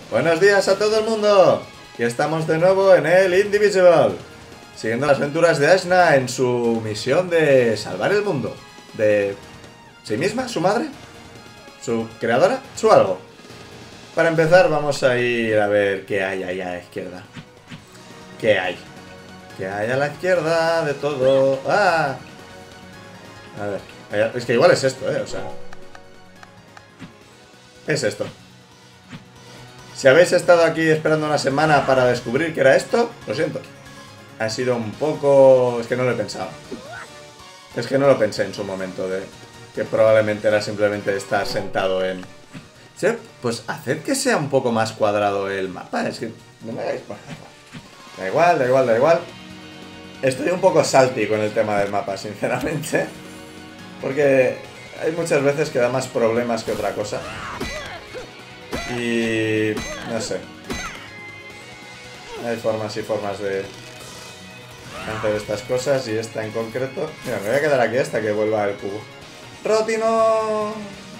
Buenos días a todo el mundo. Y estamos de nuevo en el Indivisible, siguiendo las aventuras de Ashna en su misión de salvar el mundo. De sí misma, su madre, su creadora, su algo. Para empezar vamos a ir a ver qué hay ahí a la izquierda. ¿Qué hay? ¿Qué hay a la izquierda de todo? ¡Ah! A ver, es que igual es esto, o sea... Es esto. Si habéis estado aquí esperando una semana para descubrir que era esto, lo siento. Ha sido un poco... Es que no lo he pensado. Es que no lo pensé en su momento, de que probablemente era simplemente estar sentado en... Sí, pues haced que sea un poco más cuadrado el mapa. Es que no me hagáis... Da igual, da igual, da igual. Estoy un poco salty con el tema del mapa, sinceramente. Porque hay muchas veces que da más problemas que otra cosa. Y... no sé. Hay formas y formas de hacer estas cosas, y esta en concreto... Mira, me voy a quedar aquí hasta que vuelva el cubo. ¡Roti, no!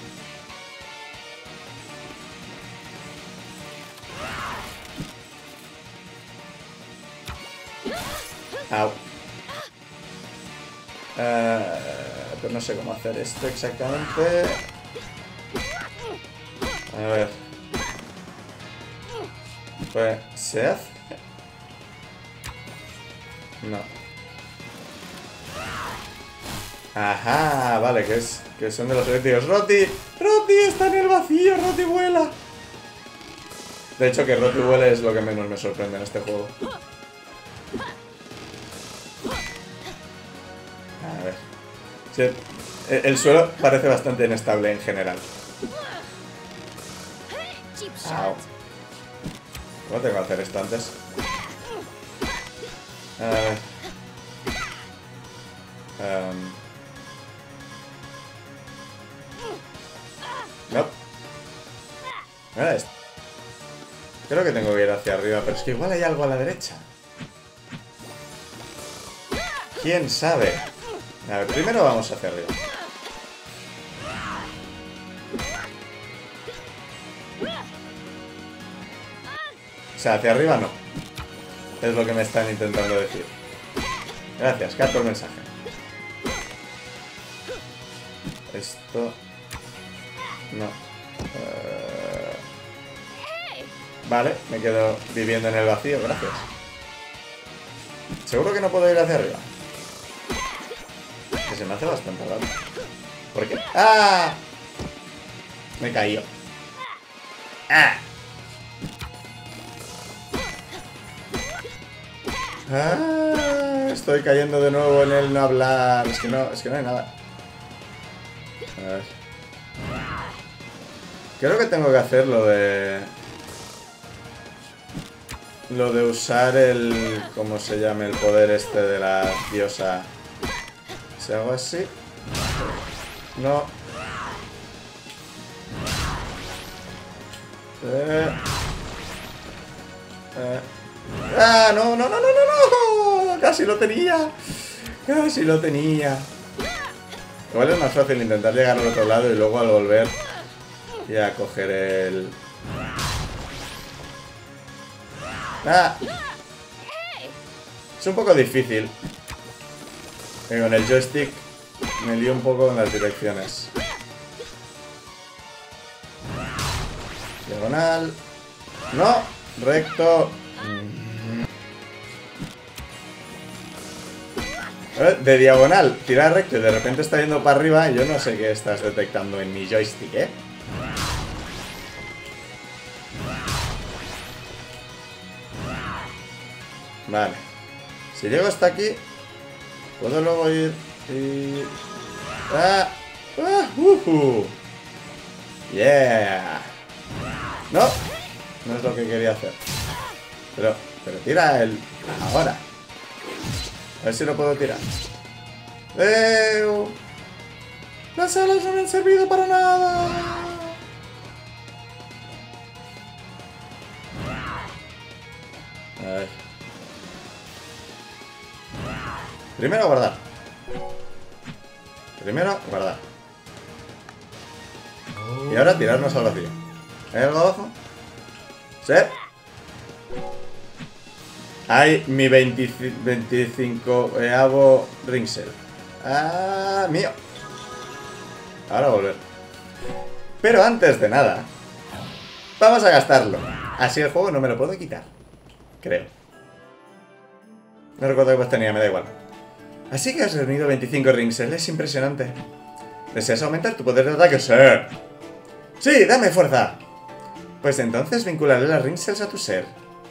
Au. Pero no sé cómo hacer esto exactamente. A ver. Pues, ¿se hace? No. Ajá, vale, que son de los eléctricos. ¡Roti! ¡Roti está en el vacío! ¡Roti vuela! De hecho, que Roti vuele es lo que menos me sorprende en este juego. A ver. Sí, el suelo parece bastante inestable en general. Au. ¿Cómo tengo que hacer esto antes? A ver. No. Mira esto. Creo que tengo que ir hacia arriba, pero es que igual hay algo a la derecha. ¿Quién sabe? A ver, primero vamos hacia arriba. O sea, hacia arriba no. Es lo que me están intentando decir. Gracias, capto el mensaje. Esto... no. Vale, me quedo viviendo en el vacío, gracias. ¿Seguro que no puedo ir hacia arriba? Que se me hace bastante raro. ¿Por qué? ¡Ah! Me he caído. ¡Ah! ¡Ah! Estoy cayendo de nuevo en el no hablar. Es que no hay nada. A ver. Creo que tengo que hacer lo de usar el... ¿cómo se llama? El poder este de la diosa. Si hago así... no. ¡Ah! ¡No, no, no, no, no, no! ¡Casi lo tenía! ¡Casi lo tenía! Igual es más fácil intentar llegar al otro lado y luego al volver y a coger el... ¡Ah! Es un poco difícil. Y con el joystick me lío un poco en las direcciones. Diagonal. ¡No! Recto. De diagonal, tirar recto y de repente está yendo para arriba y yo no sé qué estás detectando en mi joystick, ¿eh? Vale. Si llego hasta aquí, puedo luego ir y... ¡ah! ¡Ah! ¡Yeah! No, no es lo que quería hacer. Pero tira el... ahora. A ver si lo puedo tirar. Las alas no me han servido para nada. A ver. Primero guardar. Primero guardar. Y ahora tirarnos al vacío. ¿Hay algo abajo? ¿Sí? Hay mi 25avo ring shell. ¡Ah, mío! Ahora volver. Pero antes de nada, vamos a gastarlo. Así el juego no me lo puedo quitar. Creo. No recuerdo qué pues tenía, me da igual. Así que has reunido 25 ring shell, es impresionante. ¿Deseas aumentar tu poder de ataque? ¡Sí! ¡Sí, dame fuerza! Pues entonces vincularé las ring shells a tu ser.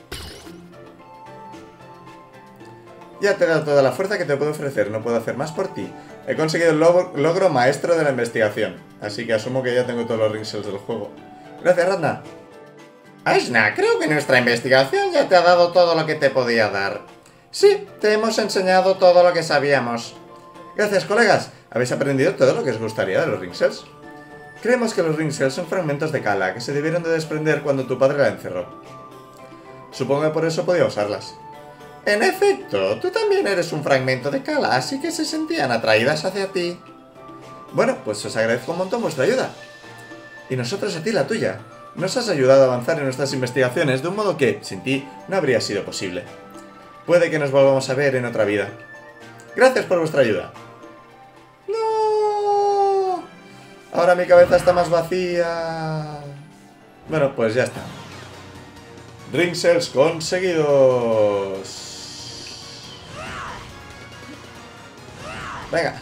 Ya te he dado toda la fuerza que te puedo ofrecer, no puedo hacer más por ti. He conseguido el logro maestro de la investigación, así que asumo que ya tengo todos los ring shells del juego. Gracias, Radna. Ashna, creo que nuestra investigación ya te ha dado todo lo que te podía dar. Sí, te hemos enseñado todo lo que sabíamos. Gracias, colegas. ¿Habéis aprendido todo lo que os gustaría de los ring shells? Creemos que los ring shells son fragmentos de Kala que se debieron de desprender cuando tu padre la encerró. Supongo que por eso podía usarlas. En efecto, tú también eres un fragmento de Kala, así que se sentían atraídas hacia ti. Bueno, pues os agradezco un montón vuestra ayuda. Y nosotros a ti la tuya. Nos has ayudado a avanzar en nuestras investigaciones de un modo que, sin ti, no habría sido posible. Puede que nos volvamos a ver en otra vida. Gracias por vuestra ayuda. ¡No! Ahora mi cabeza está más vacía. Bueno, pues ya está. Ring shells conseguidos. Venga.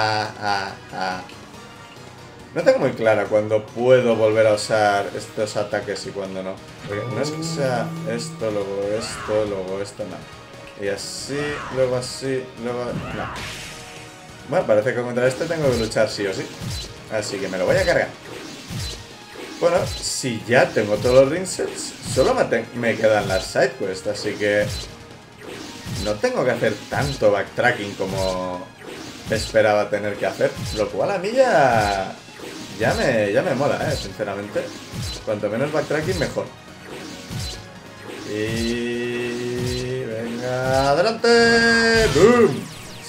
No tengo muy clara cuándo puedo volver a usar estos ataques y cuándo no. Porque no es que sea esto, luego esto, no. Y así, luego así, luego... no. Bueno, parece que contra este tengo que luchar sí o sí. Así que me lo voy a cargar. Bueno, si ya tengo todos los ring sets, solo me quedan las side quests, así que... no tengo que hacer tanto backtracking como esperaba tener que hacer. Lo cual a mí ya me mola, sinceramente. Cuanto menos backtracking, mejor. Y... venga, adelante. ¡Boom!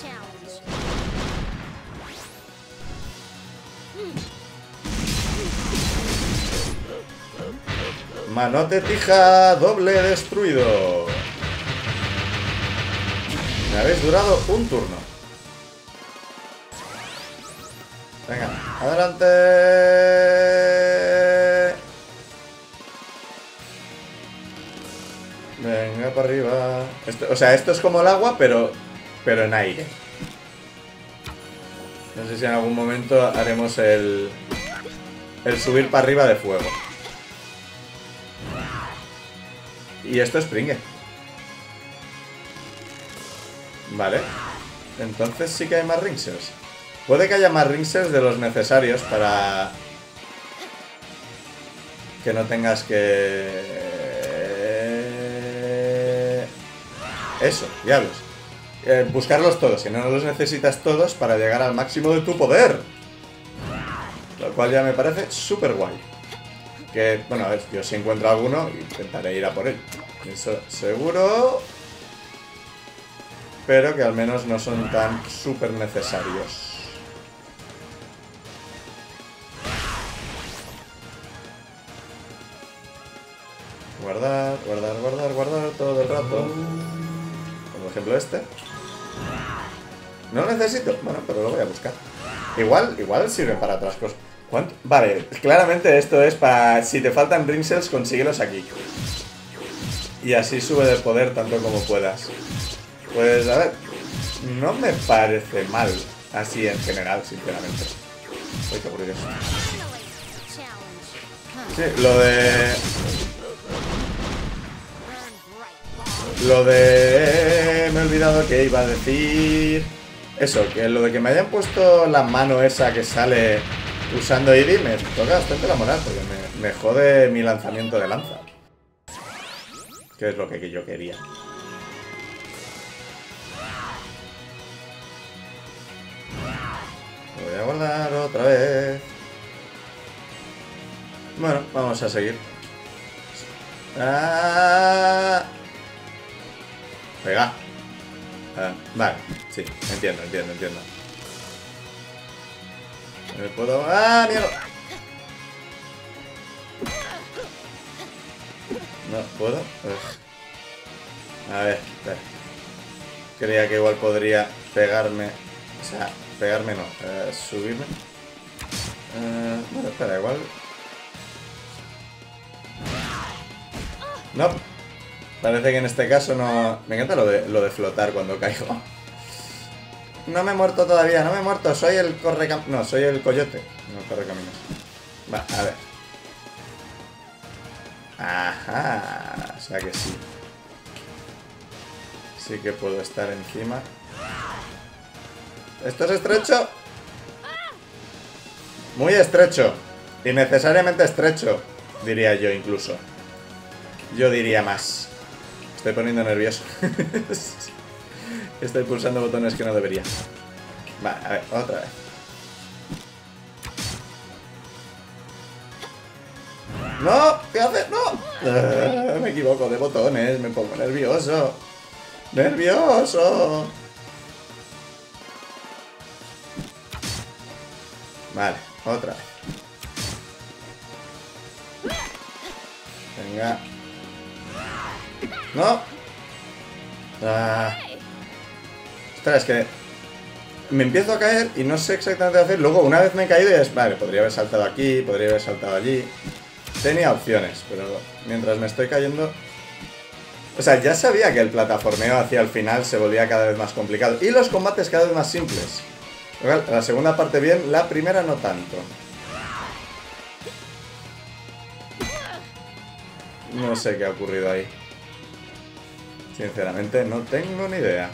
Manote tija, doble destruido. Me habéis durado un turno. Venga, adelante. Venga, para arriba. O sea, esto es como el agua, pero en aire. No sé si en algún momento haremos el subir para arriba de fuego. Y esto es Pringue. Vale. Entonces sí que hay más ring shells. Puede que haya más ring shells de los necesarios para que no tengas que... eso, diablos. Buscarlos todos, si no los necesitas todos para llegar al máximo de tu poder. Lo cual ya me parece súper guay. Que, bueno, a ver, yo si encuentro alguno, intentaré ir a por él. Eso seguro. Pero que al menos no son tan súper necesarios. Guardar, guardar, guardar, guardar todo el rato. Por ejemplo este. No lo necesito, bueno, pero lo voy a buscar. Igual sirve para otras cosas. ¿Cuánto? Vale, claramente esto es para... si te faltan ring shells, consíguelos aquí. Y así sube de poder tanto como puedas. Pues a ver, no me parece mal así en general, sinceramente. Uy, qué curioso. Sí, lo de... me he olvidado que iba a decir... eso, que lo de que me hayan puesto la mano esa que sale usando Eevee me toca bastante la moral, porque me jode mi lanzamiento de lanza. Que es lo que yo quería. Voy a guardar otra vez. Bueno, vamos a seguir. Venga. Vale, sí, entiendo. ¿Me puedo...? ¡Ah, mierda! No puedo. A ver, espera. Creía que igual podría pegarme. O sea, pegarme no. Subirme. Bueno, espera, igual. No. Parece que en este caso no... Me encanta lo de flotar cuando caigo. No me he muerto todavía, no me he muerto. Soy el correcaminos. No, soy el coyote. No, el correcaminos. Va, a ver. Ajá. O sea que sí. Sí que puedo estar encima. ¿Esto es estrecho? Muy estrecho. Innecesariamente estrecho, diría yo incluso. Yo diría más. Estoy poniendo nervioso. Estoy pulsando botones que no debería. Vale, a ver, otra vez. ¡No! ¿Qué haces? ¡No! Me equivoco de botones, me pongo nervioso. ¡Nervioso! Vale, otra vez. Venga. ¡No! Espera, es que me empiezo a caer y no sé exactamente qué hacer. Luego, una vez me he caído y es... Vale, podría haber saltado aquí, podría haber saltado allí. Tenía opciones, pero mientras me estoy cayendo... O sea, ya sabía que el plataformeo hacia el final se volvía cada vez más complicado. Y los combates cada vez más simples. La segunda parte bien, la primera no tanto. No sé qué ha ocurrido ahí. Sinceramente, no tengo ni idea.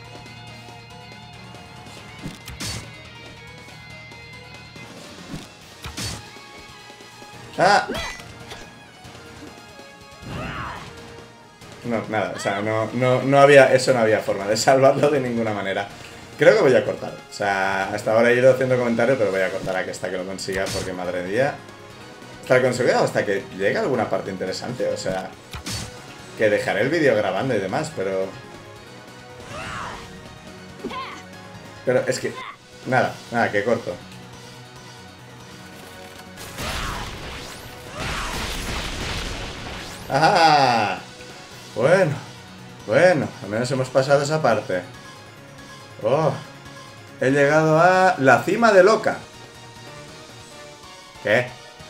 ¡Ah! No, nada, o sea, no había... Eso no había forma de salvarlo de ninguna manera. Creo que voy a cortar. O sea, hasta ahora he ido haciendo comentarios, pero voy a cortar aquí hasta que lo consiga, porque madre mía... Hasta que consiga o hasta que llegue alguna parte interesante, o sea... Que dejaré el vídeo grabando y demás, pero... Pero es que... Nada, que corto. ¡Ajá! Bueno, al menos hemos pasado esa parte. Oh, he llegado a la cima de Loca. ¿Qué?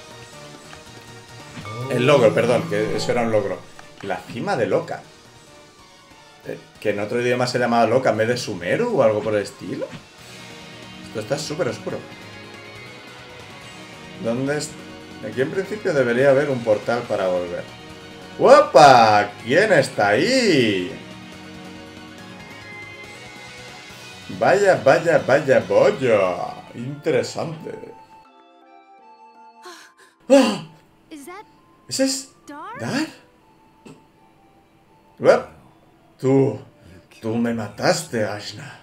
El logro, perdón, que eso era un logro. La cima de Loca. ¿Que en otro idioma se llamaba Loca en vez de Sumeru o algo por el estilo? Esto está súper oscuro. ¿Dónde es? Aquí en principio debería haber un portal para volver. ¡Opa! ¿Quién está ahí? Vaya. Interesante. ¡Ah! ¿Ese es Dar? ¡Uep! Tú me mataste, Ashna.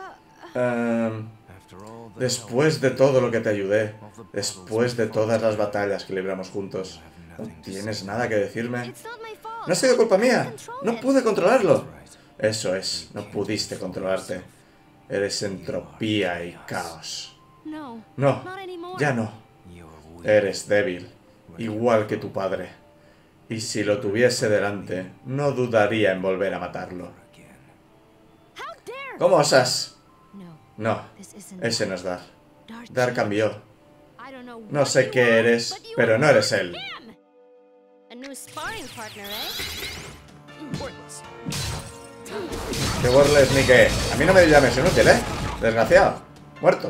Después de todo lo que te ayudé, después de todas las batallas que libramos juntos, ¿no tienes nada que decirme? No ha sido culpa mía. No pude controlarlo. Eso es, no pudiste controlarte. Eres entropía y caos. No, ya no. Eres débil, igual que tu padre. Y si lo tuviese delante, no dudaría en volver a matarlo. ¿Cómo osas? No, ese no es Dar. Dar cambió. No sé qué eres, pero no eres él. ¿Qué Worless ni qué? A mí no me llames inútil, ¿eh? Desgraciado. Muerto.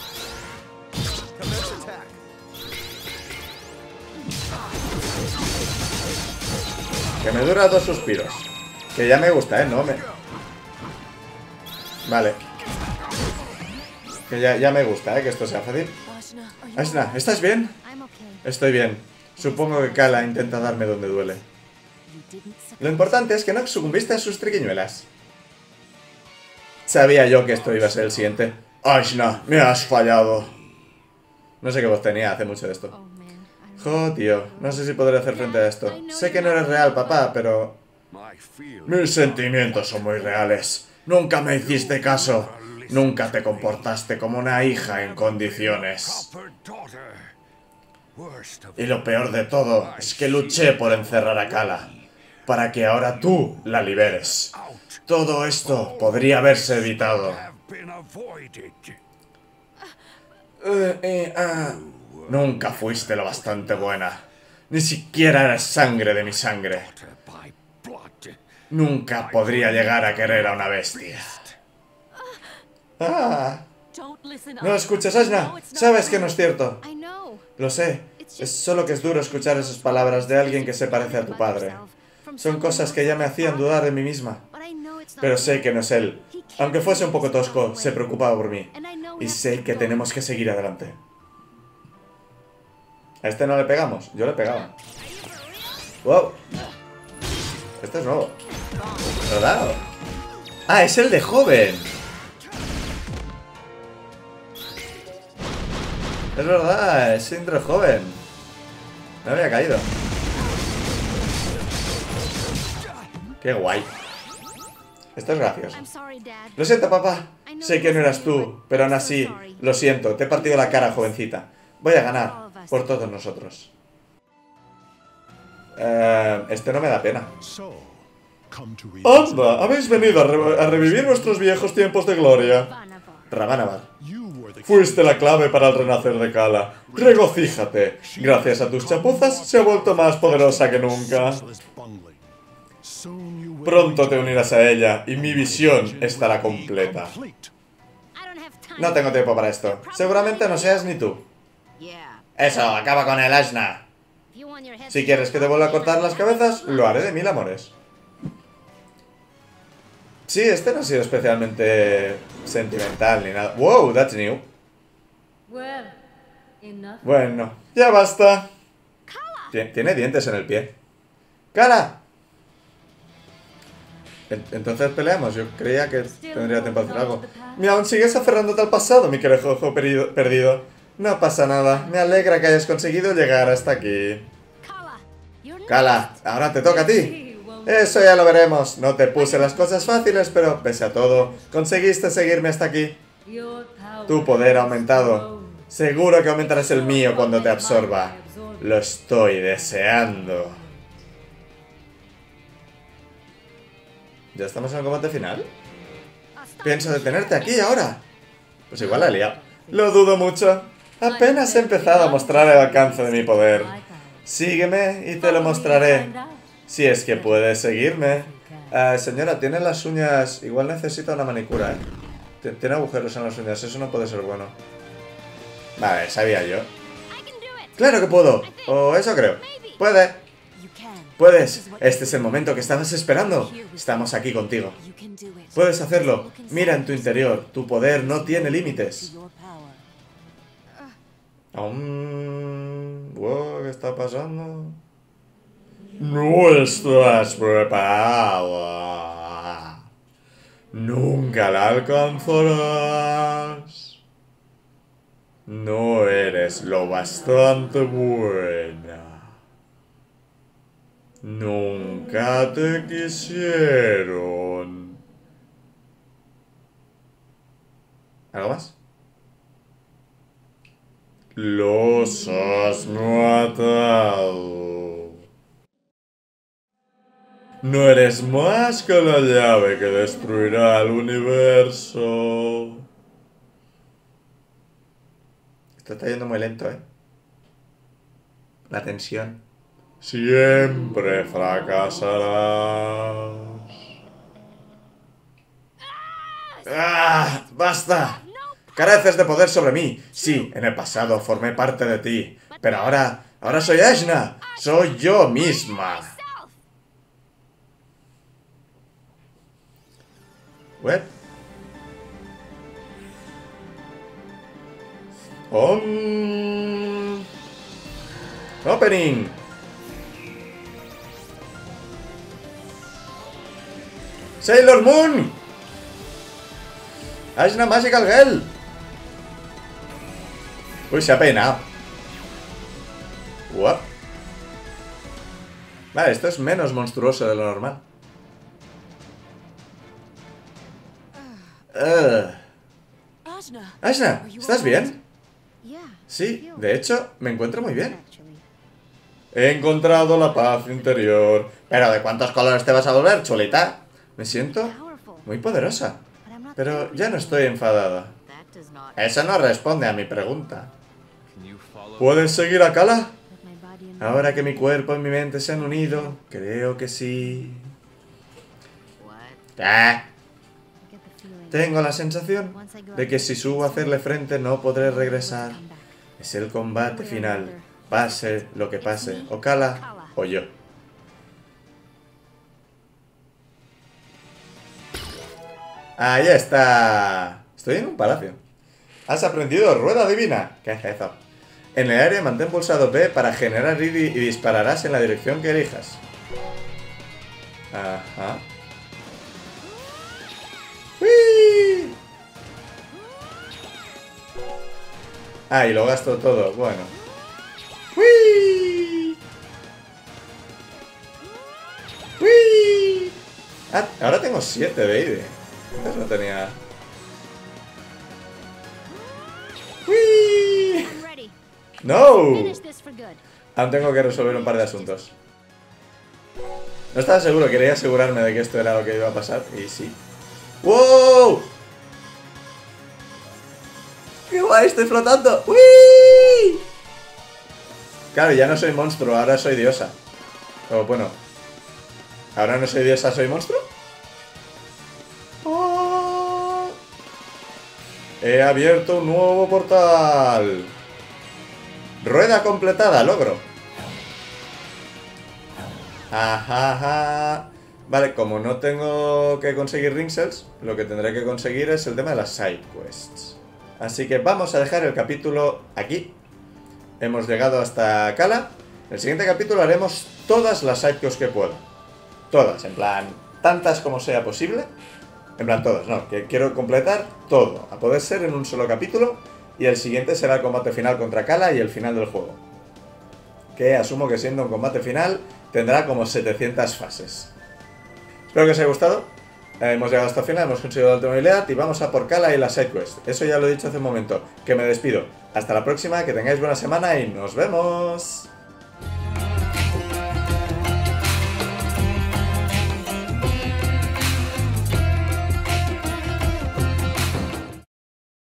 Que me dura 2 suspiros. Que ya me gusta, ¿eh? No me... Vale. Que ya me gusta, ¿eh? Que esto sea fácil. Ashna, ¿estás bien? Estoy bien. Supongo que Kala intenta darme donde duele. Lo importante es que no sucumbiste a sus triquiñuelas. Sabía yo que esto iba a ser el siguiente. Ashna, me has fallado. No sé qué voz tenía, hace mucho de esto. Jo, tío, no sé si podré hacer frente a esto. Sé que no eres real, papá, pero... Mis sentimientos son muy reales. Nunca me hiciste caso. Nunca te comportaste como una hija en condiciones. Y lo peor de todo es que luché por encerrar a Kala. para que ahora tú la liberes. Todo esto podría haberse evitado. Nunca fuiste lo bastante buena. Ni siquiera eres sangre de mi sangre. Nunca podría llegar a querer a una bestia. No escuches, Ajna. Sabes que no es cierto. Lo sé. Es solo que es duro escuchar esas palabras de alguien que se parece a tu padre. Son cosas que ya me hacían dudar de mí misma. Pero sé que no es él. Aunque fuese un poco tosco, se preocupaba por mí. Y sé que tenemos que seguir adelante. ¿A este no le pegamos? Yo le pegaba. ¡Wow! Este es nuevo. ¿Verdad? ¡Ah, es el de joven! Es verdad, es intro joven. No había caído. ¡Qué guay! Esto es gracioso. Lo siento, papá. Sé que no eras tú, pero aún así, lo siento. Te he partido la cara, jovencita. Voy a ganar, por todos nosotros. Este no me da pena. ¡Anda! Habéis venido a revivir nuestros viejos tiempos de gloria. Ravanabar. Fuiste la clave para el renacer de Kala. Regocíjate. Gracias a tus chapuzas se ha vuelto más poderosa que nunca. Pronto te unirás a ella y mi visión estará completa. No tengo tiempo para esto. Seguramente no seas ni tú. Eso, acaba con el Ajna. Si quieres que te vuelva a cortar las cabezas, lo haré de 1000 amores. Sí, este no ha sido especialmente sentimental ni nada. Wow, that's new. Bueno, ya basta. Tiene dientes en el pie. ¡Kala! Entonces peleamos. Yo creía que tendría tiempo de hacer algo. Mira, aún sigues aferrándote al pasado, mi querejo perdido. No pasa nada. Me alegra que hayas conseguido llegar hasta aquí. Kala, ahora te toca a ti. Eso ya lo veremos. No te puse las cosas fáciles, pero pese a todo, conseguiste seguirme hasta aquí. Tu poder ha aumentado. Seguro que aumentarás el mío cuando te absorba. Lo estoy deseando. ¿Ya estamos en el combate final? Pienso detenerte aquí ahora. Pues igual la he liado. Lo dudo mucho. Apenas he empezado a mostrar el alcance de mi poder. Sígueme y te lo mostraré. Si es que puedes seguirme. Señora, tiene las uñas... Igual necesita una manicura, ¿eh? Tiene agujeros en las uñas, eso no puede ser bueno. Vale, sabía yo. ¡Claro que puedo! O eso creo. ¡Puede! ¡Puedes! Este es el momento que estabas esperando. Estamos aquí contigo. Puedes hacerlo. Mira en tu interior. Tu poder no tiene límites. Wow, ¿qué está pasando? No estás preparada. Nunca la alcanzarás. No eres lo bastante buena. Nunca te quisieron. ¿Algo más? Los has matado. No eres más que la llave que destruirá el universo. Esto está yendo muy lento, ¿eh? La tensión. Siempre fracasarás. ¡Ah! ¡Basta! Careces de poder sobre mí. Sí, en el pasado formé parte de ti. Pero ahora soy Ajna. Soy yo misma. ¿What? Opening. Sailor Moon. Ajna Magical Girl. Uy, se ha peinado. What? Vale, esto es menos monstruoso de lo normal. Ajna, ¿estás bien? Sí, de hecho, me encuentro muy bien. He encontrado la paz interior. ¿Pero de cuántos colores te vas a volver, chulita? Me siento muy poderosa. Pero ya no estoy enfadada. Eso no responde a mi pregunta. ¿Puedes seguir a Kala? Ahora que mi cuerpo y mi mente se han unido, creo que sí. ¿Qué? Tengo la sensación de que si subo a hacerle frente no podré regresar. Es el combate final. Pase lo que pase. O Kala o yo. Ahí está. Estoy en un palacio. Has aprendido rueda divina. ¿Qué es eso? En el aire mantén pulsado B para generar y dispararás en la dirección que elijas. Ajá. ¡Uy! Ah, y lo gasto todo. Bueno. ¡Uy! ¡Uy! Ah, ahora tengo 7 de ID. Antes no tenía... ¡Uy! ¡No! Aún tengo que resolver un par de asuntos. No estaba seguro, quería asegurarme de que esto era lo que iba a pasar. Y sí. ¡Wow! ¡Qué guay! ¡Estoy flotando! ¡Uy! Claro, ya no soy monstruo, ahora soy diosa. O bueno. Ahora no soy diosa, soy monstruo. ¡Oh! He abierto un nuevo portal. Rueda completada, logro. Ajá. Vale, como no tengo que conseguir ring cells, lo que tendré que conseguir es el tema de las side quests. Así que vamos a dejar el capítulo aquí. Hemos llegado hasta Kala. En el siguiente capítulo haremos todas las side quests que pueda. Todas, en plan, tantas como sea posible. En plan, todas, no, que quiero completar todo, a poder ser en un solo capítulo. Y el siguiente será el combate final contra Kala y el final del juego. Que asumo que siendo un combate final tendrá como 700 fases. Espero que os haya gustado. Hemos llegado hasta el final, hemos conseguido la última habilidad y vamos a por Kala y la sidequest. Eso ya lo he dicho hace un momento, que me despido. Hasta la próxima, que tengáis buena semana y nos vemos.